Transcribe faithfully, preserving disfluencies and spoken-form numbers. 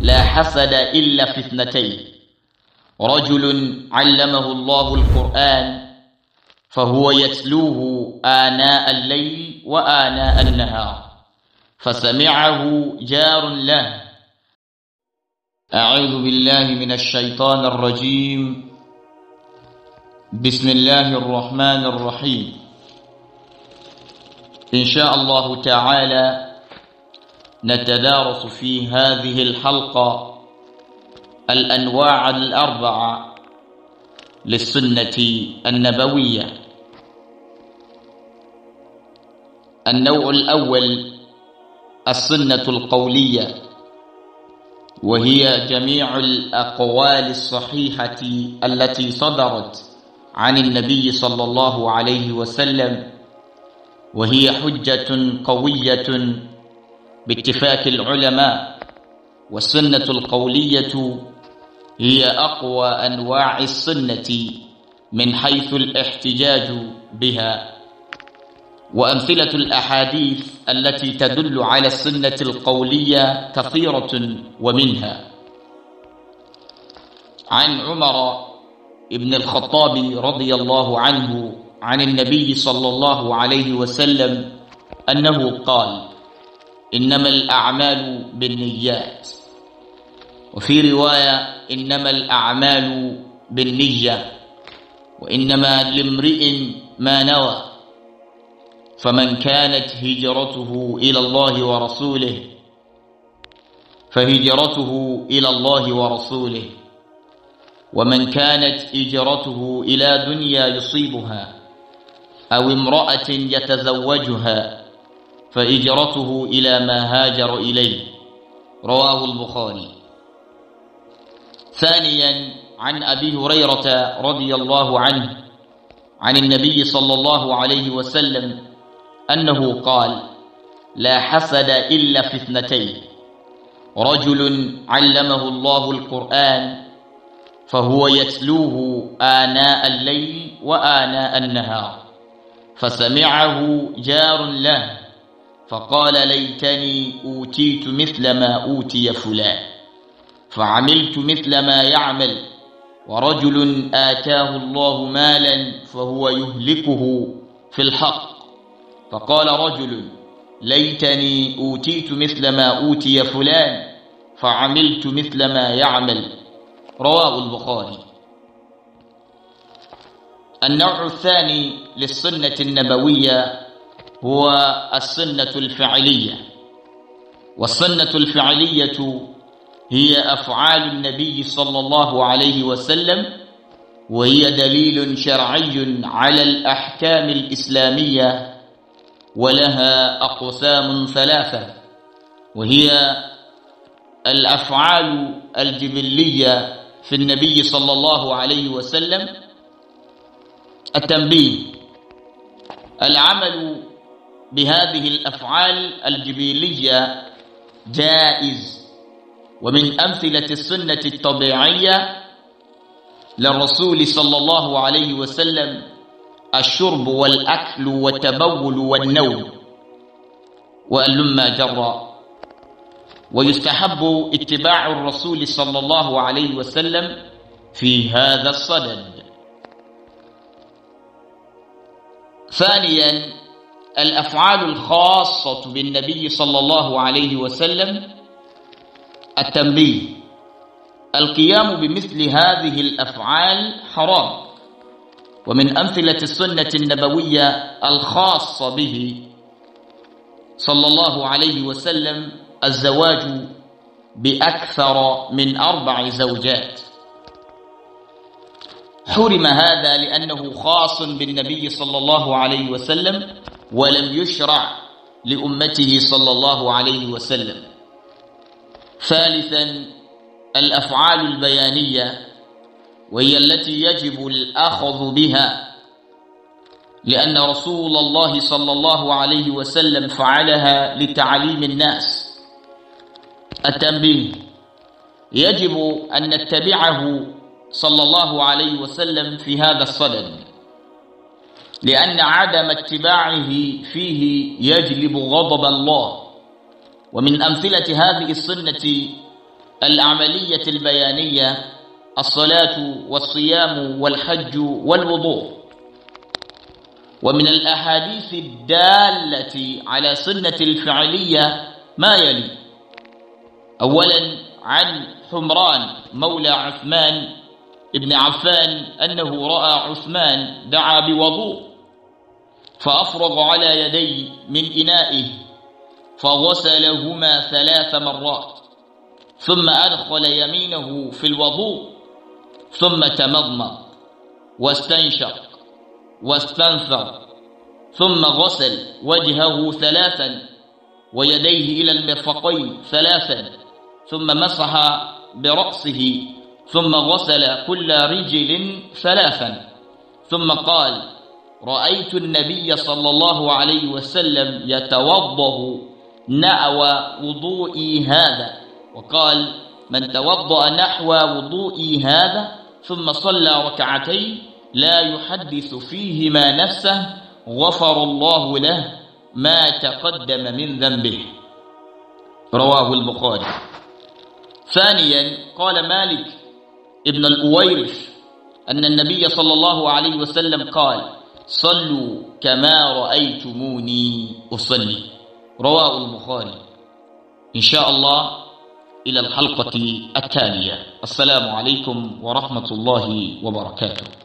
لا حسد إلا في اثنتين: رجل علمه الله القرآن فهو يتلوه آناء الليل وآناء النهار فسمعه جار له. أعوذ بالله من الشيطان الرجيم. بسم الله الرحمن الرحيم. إن شاء الله تعالى نتدارس في هذه الحلقة الأنواع الأربعة للسنة النبوية. النوع الأول السنة القولية، وهي جميع الأقوال الصحيحة التي صدرت عن النبي صلى الله عليه وسلم، وهي حجة قوية باتفاق العلماء. والسنة القولية هي أقوى أنواع السنة من حيث الاحتجاج بها. وأمثلة الأحاديث التي تدل على السنة القولية كثيرة، ومنها عن عمر ابن الخطاب رضي الله عنه عن النبي صلى الله عليه وسلم أنه قال: إنما الأعمال بالنيات، وفي رواية إنما الأعمال بالنية، وإنما لامرئ ما نوى، فمن كانت هجرته إلى الله ورسوله فهجرته إلى الله ورسوله، ومن كانت هجرته إلى دنيا يصيبها أو امرأة يتزوجها فهجرته إلى ما هاجر إليه. رواه البخاري. ثانيا عن أبي هريرة رضي الله عنه عن النبي صلى الله عليه وسلم أنه قال: لا حسد إلا في اثنتين: رجل علمه الله القرآن فهو يتلوه آناء الليل وآناء النهار فسمعه جار له فقال: ليتني أوتيت مثل ما أوتي فلان فعملت مثل ما يعمل. ورجل آتاه الله مالا فهو يهلكه في الحق فقال رجل: ليتني أوتيت مثل ما أوتي فلان فعملت مثل ما يعمل. رواه البخاري. النوع الثاني للسنة النبوية هو السنة الفعلية. والسنة الفعلية هي أفعال النبي صلى الله عليه وسلم، وهي دليل شرعي على الأحكام الإسلامية، ولها أقسام ثلاثة، وهي الأفعال الجبلية في النبي صلى الله عليه وسلم. التنبيه: العمل بهذه الأفعال الجبلية جائز. ومن أمثلة السنة الطبيعية للرسول صلى الله عليه وسلم الشرب والأكل والتبول والنوم وألما جرى. ويستحب اتباع الرسول صلى الله عليه وسلم في هذا الصدد. ثانيا الأفعال الخاصة بالنبي صلى الله عليه وسلم. التنبيه: القيام بمثل هذه الأفعال حرام. ومن أمثلة السنة النبوية الخاصة به صلى الله عليه وسلم الزواج بأكثر من أربع زوجات. حرم هذا لأنه خاص بالنبي صلى الله عليه وسلم، ولم يشرع لأمته صلى الله عليه وسلم. ثالثا الأفعال البيانية، وهي التي يجب الأخذ بها، لأن رسول الله صلى الله عليه وسلم فعلها لتعليم الناس. التنبيه: يجب أن نتبعه صلى الله عليه وسلم في هذا الصدد، لأن عدم اتباعه فيه يجلب غضب الله. ومن أمثلة هذه السنة العملية البيانية: الصلاة والصيام والحج والوضوء. ومن الأحاديث الدالة على سنة الفعلية ما يلي: أولا عن حمران مولى عثمان ابن عفان أنه رأى عثمان دعا بوضوء فأفرغ على يديه من إنائه فغسلهما ثلاث مرات، ثم أدخل يمينه في الوضوء، ثم تمضمض واستنشق واستنثر، ثم غسل وجهه ثلاثا ويديه إلى المرفقين ثلاثا، ثم مسح برأسه، ثم غسل كل رجل ثلاثا، ثم قال: رأيت النبي صلى الله عليه وسلم يتوضأ نحو وضوئي هذا. وقال: من توضأ نحو وضوئي هذا ثم صلى ركعتين لا يحدث فيهما نفسه غفر الله له ما تقدم من ذنبه. رواه البخاري. ثانيا قال مالك ابن الأويرث أن النبي صلى الله عليه وسلم قال: صلوا كما رأيتموني أصلي. رواه البخاري. إن شاء الله إلى الحلقة التالية. السلام عليكم ورحمة الله وبركاته.